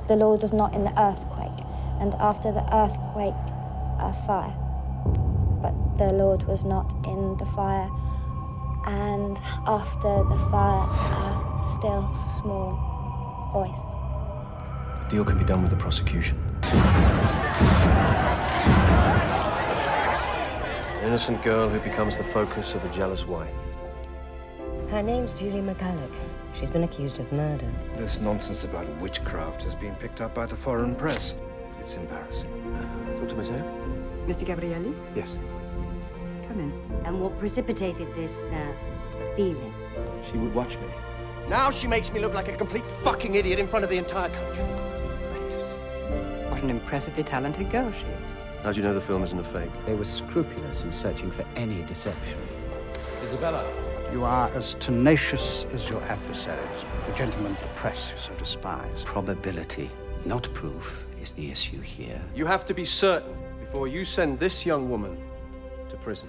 The Lord was not in the earthquake, and after the earthquake, a fire. But the Lord was not in the fire, and after the fire, a still small voice. A deal can be done with the prosecution. An innocent girl who becomes the focus of a jealous wife. Her name's Julie McCulloch. She's been accused of murder. This nonsense about witchcraft has been picked up by the foreign press. It's embarrassing. Talk to Matteo. Mr. Gabrielli? Yes. Come in. And what precipitated this, feeling? She would watch me. Now she makes me look like a complete fucking idiot in front of the entire country. Goodness. What an impressively talented girl she is. How do you know the film isn't a fake? They were scrupulous in searching for any deception. Isabella. You are as tenacious as your adversaries, the gentlemen of the press you so despise. Probability, not proof, is the issue here. You have to be certain before you send this young woman to prison.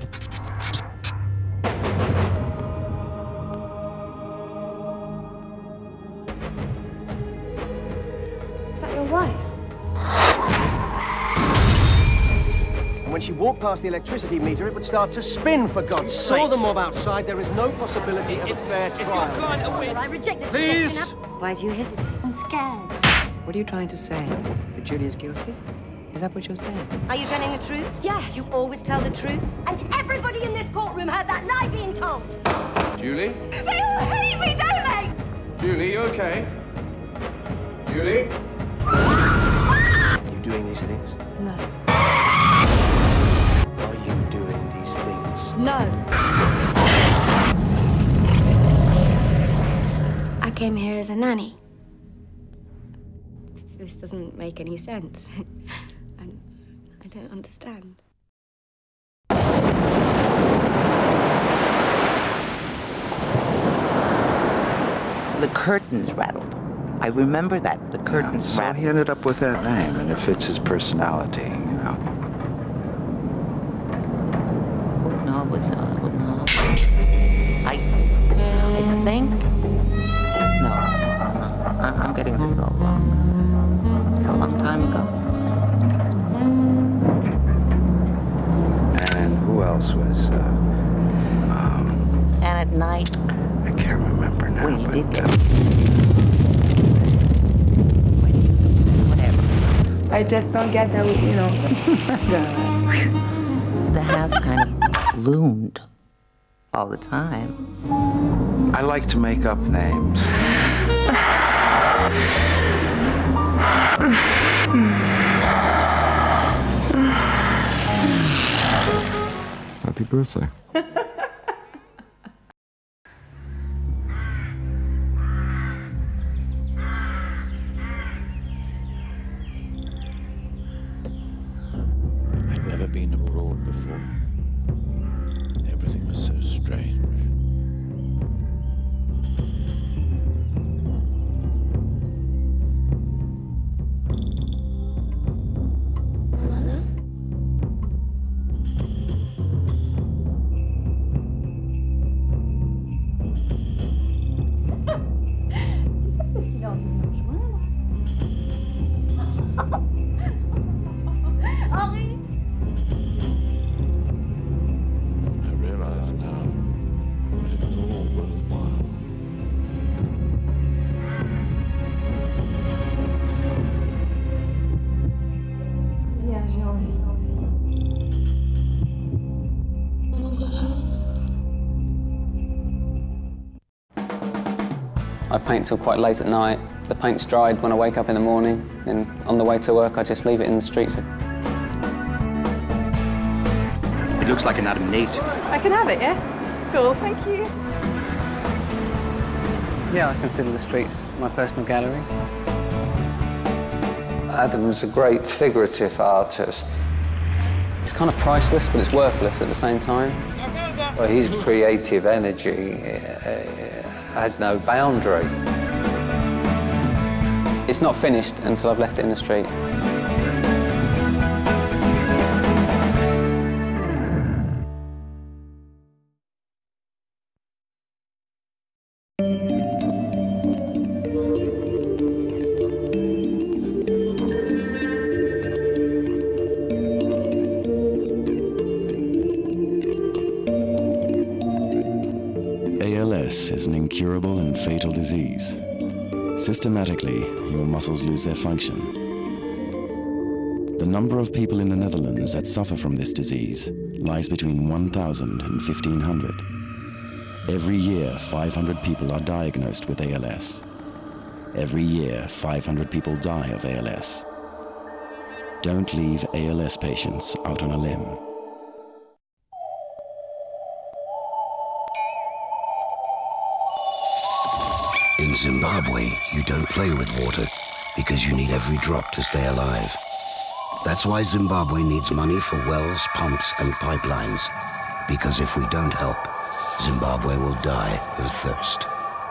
Is that your wife? When she walked past the electricity meter, it would start to spin, for God's sake. Saw the mob outside. There is no possibility of a fair trial. Well, I reject this. Please! Why do you hesitate? I'm scared. What are you trying to say? That Julia's guilty? Is that what you're saying? Are you telling the truth? Yes. You always tell the truth? And everybody in this courtroom heard that lie being told. Julie? They all hate me, don't they? Julie, you okay? Julie? You doing these things? No. Are you doing these things? No. I came here as a nanny. This doesn't make any sense. I don't understand. The curtains rattled. I remember that. The curtains So rattled. he ended up with that name, and it fits his personality, you know. No, it was, no. I think, no, I'm getting this all wrong. It's a long time ago. And who else was, And at night, I can't remember now, we did but, get whatever. I just don't get that, you know. The house kind of loomed all the time. I like to make up names. Happy birthday. I'd never been abroad before. Everything was so strange. Mother? Henri! I realize now that it was all worthwhile. Viens, j'ai envie. I paint till quite late at night. The paint's dried when I wake up in the morning, and on the way to work I just leave it in the streets. It looks like an Adam Nate. I can have it, yeah? Cool, thank you. Yeah, I consider the streets my personal gallery. Adam's a great figurative artist. It's kind of priceless, but it's worthless at the same time. Well, his creative energy has no boundary. It's not finished until I've left it in the street. is an incurable and fatal disease. Systematically, your muscles lose their function. The number of people in the Netherlands that suffer from this disease lies between 1,000 and 1,500. Every year, 500 people are diagnosed with ALS. Every year, 500 people die of ALS. Don't leave ALS patients out on a limb. In Zimbabwe, you don't play with water because you need every drop to stay alive. That's why Zimbabwe needs money for wells, pumps, and pipelines. Because if we don't help, Zimbabwe will die of thirst.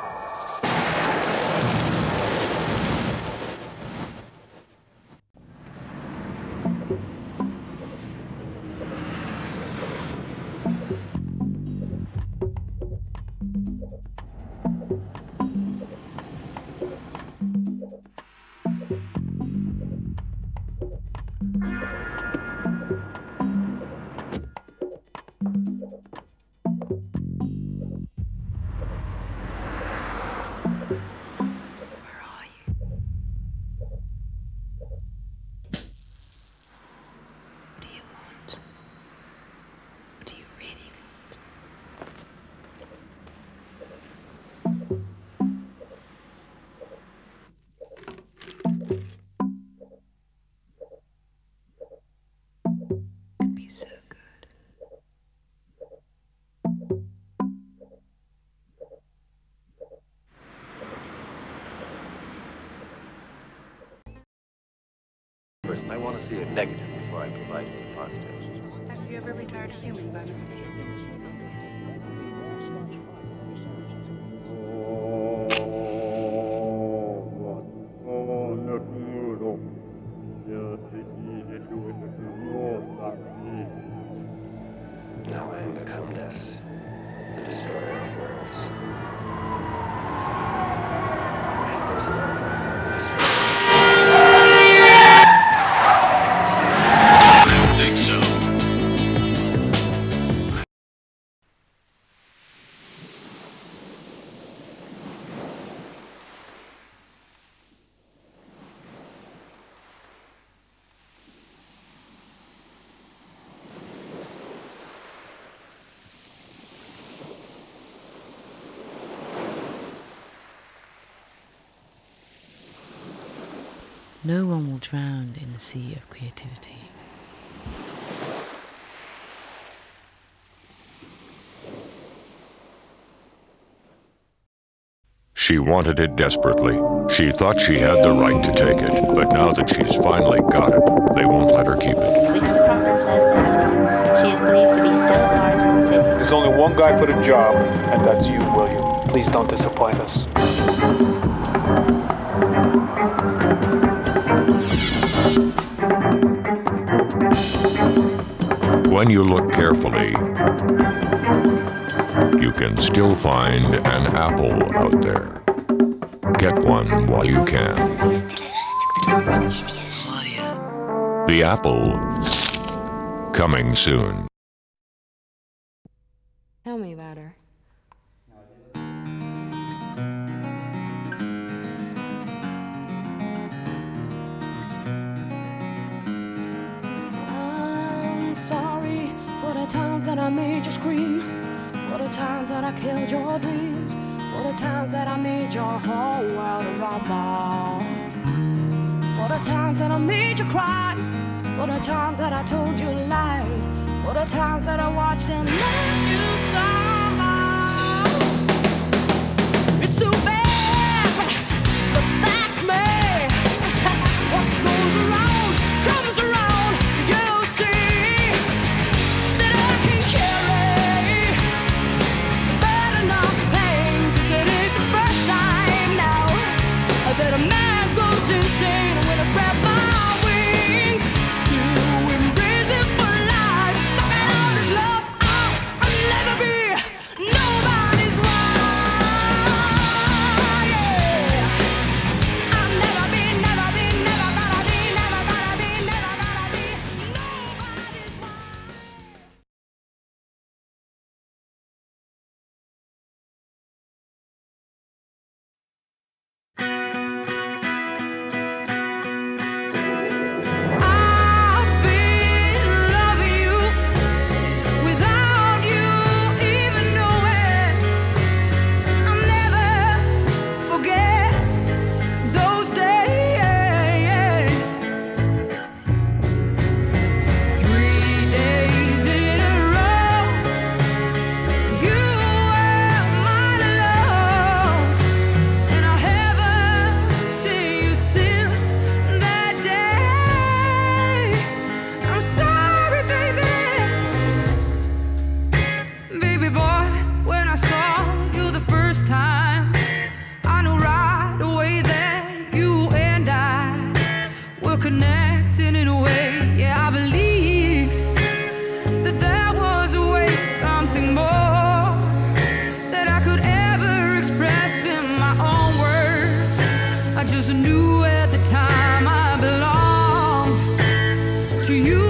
I want to see a negative before I provide you with positives. Have you ever retired a human by mistake? Now I am become death, the destroyer of worlds. No one will drown in the sea of creativity. She wanted it desperately. She thought she had the right to take it, but now that she's finally got it, they won't let her keep it. Police department says the house. She is believed to be still at large in the city. There's only one guy for the job, and that's you, William. Please don't disappoint us. When you look carefully, you can still find an apple out there. Get one while you can. The apple, coming soon. Tell me about her. I'm sorry for the times that I made you scream, for the times that I killed your dreams, for the times that I made your whole world a rumble, for the times that I made you cry, for the times that I told you lies, for the times that I watched and let you stumble. It's too bad, but that's me. What goes around comes around. You see that I can carry the burden of pain. 'Cause it ain't the first time now that a man goes insane when I spread my wings to embrace it for life. Sucking on his love, I'll never be nobody's wife. connected in a way. Yeah, I believed that there was a way, something more that I could ever express in my own words. I just knew at the time I belonged to you.